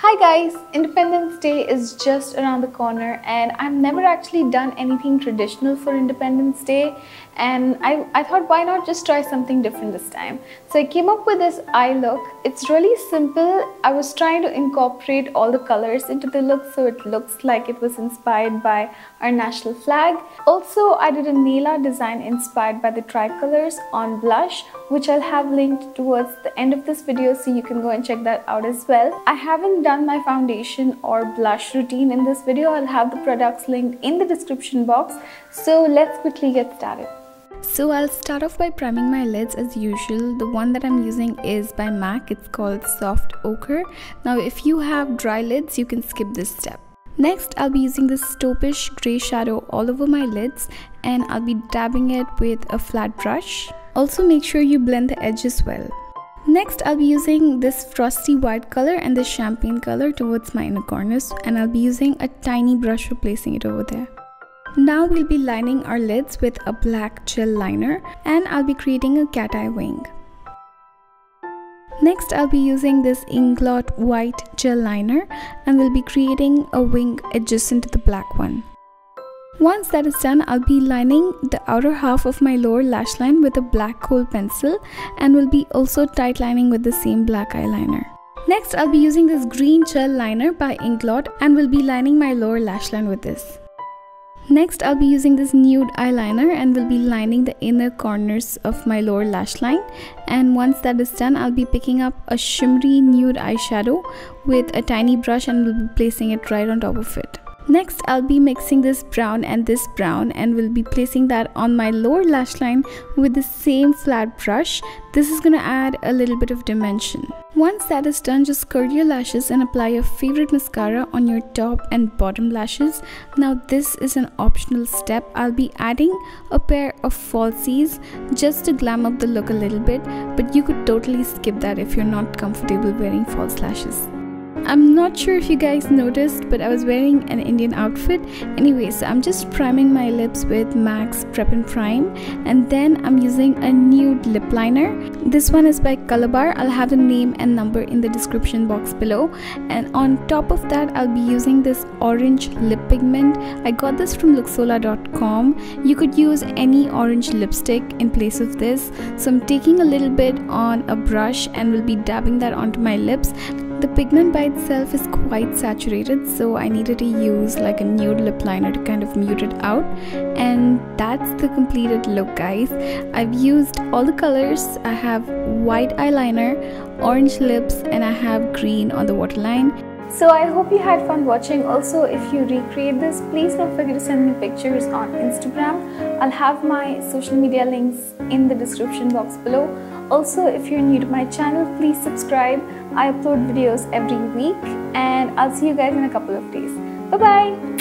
Hi guys, Independence Day is just around the corner and I've never actually done anything traditional for Independence Day, and I thought why not just try something different this time. So I came up with this eye look. It's really simple. I was trying to incorporate all the colors into the look so it looks like it was inspired by our national flag. Also, I did a nail art design inspired by the tricolors on blush, which I'll have linked towards the end of this video so you can go and check that out as well. I haven't done my foundation or blush routine in this video. I'll have the products linked in the description box. So let's quickly get started. So I'll start off by priming my lids as usual. The one that I'm using is by MAC. It's called Soft Ochre. Now if you have dry lids, you can skip this step. Next, I'll be using this taupish grey shadow all over my lids and I'll be dabbing it with a flat brush. Also make sure you blend the edges well. Next, I'll be using this frosty white color and this champagne color towards my inner corners, and I'll be using a tiny brush for placing it over there. Now we'll be lining our lids with a black gel liner and I'll be creating a cat eye wing. Next, I'll be using this Inglot white gel liner and we'll be creating a wing adjacent to the black one. Once that is done, I'll be lining the outer half of my lower lash line with a black kohl pencil and will be also tight lining with the same black eyeliner. Next, I'll be using this green gel liner by Inglot and will be lining my lower lash line with this. Next, I'll be using this nude eyeliner and will be lining the inner corners of my lower lash line. And once that is done, I'll be picking up a shimmery nude eyeshadow with a tiny brush and will be placing it right on top of it. Next, I'll be mixing this brown and will be placing that on my lower lash line with the same flat brush. This is gonna add a little bit of dimension. Once that is done, just curl your lashes and apply your favorite mascara on your top and bottom lashes. Now this is an optional step. I'll be adding a pair of falsies just to glam up the look a little bit, but you could totally skip that if you're not comfortable wearing false lashes. I'm not sure if you guys noticed, but I was wearing an Indian outfit. Anyway, so I'm just priming my lips with MAC's Prep and Prime, and then I'm using a nude lip liner. This one is by Colorbar. I'll have the name and number in the description box below. And on top of that, I'll be using this orange lip pigment. I got this from Luxola.com. You could use any orange lipstick in place of this. So I'm taking a little bit on a brush and will be dabbing that onto my lips. The pigment by itself is quite saturated, so I needed to use like a nude lip liner to kind of mute it out. And that's the completed look, guys. I've used all the colors. I have white eyeliner, orange lips, and I have green on the waterline. So I hope you had fun watching. Also, if you recreate this, please don't forget to send me pictures on Instagram. I'll have my social media links in the description box below. Also, if you're new to my channel, please subscribe. I upload videos every week and I'll see you guys in a couple of days. Bye bye.